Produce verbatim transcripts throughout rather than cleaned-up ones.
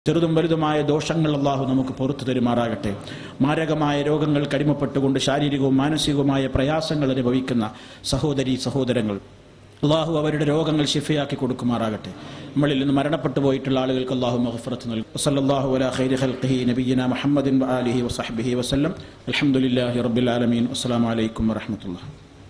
ചെറുതും വലുതുമായ ദോഷങ്ങൾ അല്ലാഹു നമുക്ക് പുറത്തു തരുമാറാകട്ടെ. മാരകമായ രോഗങ്ങൾ കടിമപ്പെട്ടുകൊണ്ട് ശാരീരികവും മാനസികവുമായ പ്രയാസങ്ങൾ അനുഭവിക്കുന്ന സഹോദരീ സഹോദരങ്ങൾ അല്ലാഹു അവരുടെ രോഗങ്ങൾ ശിഫയാക്കി കൊടുക്കുമാറാകട്ടെ. നമ്മളിൽ നിന്ന് മരണപ്പെട്ടു പോയിട്ടുള്ള ആളുകൾക്ക് അല്ലാഹു മഗ്ഫിറത്ത് നൽകും. വസല്ലല്ലാഹു അലാ ഖൈരി ഖൽഖിഹി നബിയിനാ മുഹമ്മദിൻ വആലിഹി വസഹ്ബിഹി വസല്ലം. അൽഹംദുലില്ലാഹി റബ്ബിൽ ആലമീൻ. അസ്സലാമു അലൈക്കും വറഹ്മത്തുള്ളാഹി.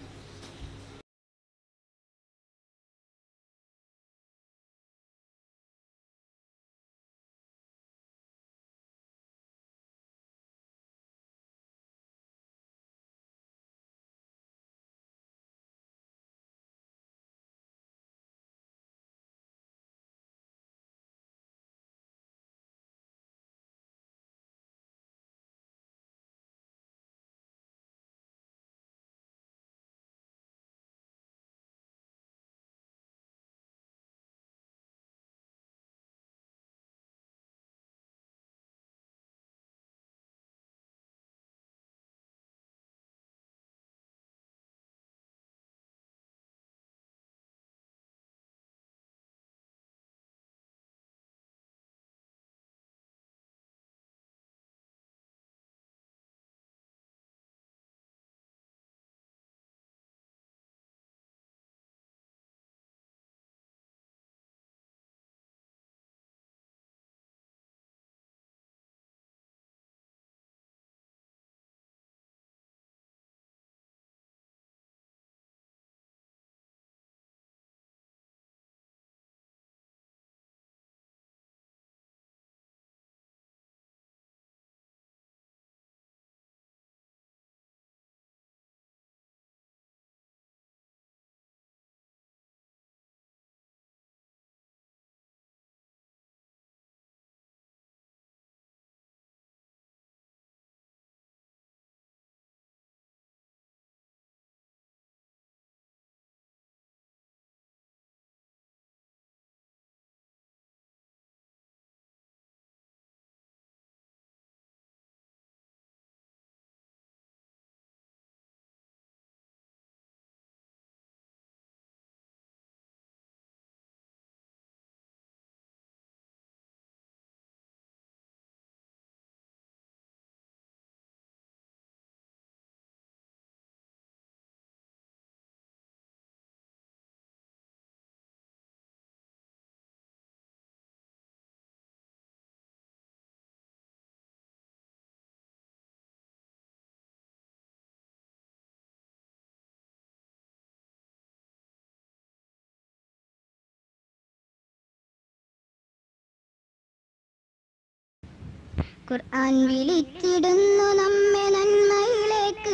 ഖുർആൻ വിളിച്ചിടുന്നു നമ്മെ നന്മയിലേക്ക്,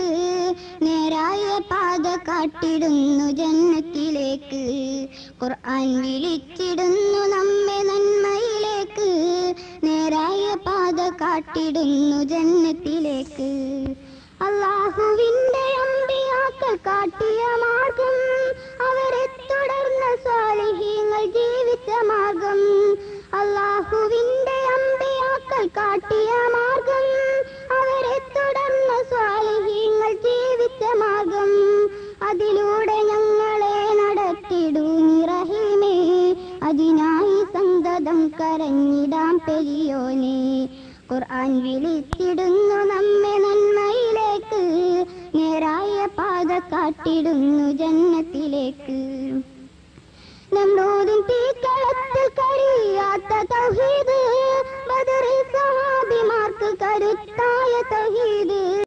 നേരായ പാത കാട്ടിടുന്നു ജന്നത്തിലേക്ക്. ഖുർആൻ വിളിച്ചിടുന്നു നമ്മെ നന്മയിലേക്ക്, നേരായ പാത കാട്ടിടുന്നു ജന്നത്തിലേക്ക്. അല്ലാഹുവിന്റെ അമ്പിയാക്കൾ കാട്ടിയ മാർഗം, അവരെ തുടർന്ന സ്വാലിഹീങ്ങൾ ജീവിച്ച മാർഗം. അല്ലാഹുവിന്റെ അമ്പിയാക്കൾ കാട്ടിയ മാർഗം, അവരെ തുടർന്ന സ്വാലിഹീങ്ങൾ ജീവിച്ച മാർഗം. അതിലൂടെ ഞങ്ങളെ നടത്തിടൂ നീ റഹീമേ, അതിനായി സന്തതം കരഞ്ഞിടാം പെരിയോനെ. ഖുർആൻ വിളിച്ചിടുന്നു നമ്മെ നന്മയിലേക്ക്, നേരായ പാത കാട്ടിടുന്നു ജന്നത്തിലേക്ക്. നമ്രൂദിൻ തീക്കളത്തിൽ കഴിയാത്ത തൗഹീദ്, ബദറിൽ സഹാബിമാർക്ക് കരുത്തായ തൗഹീദ്.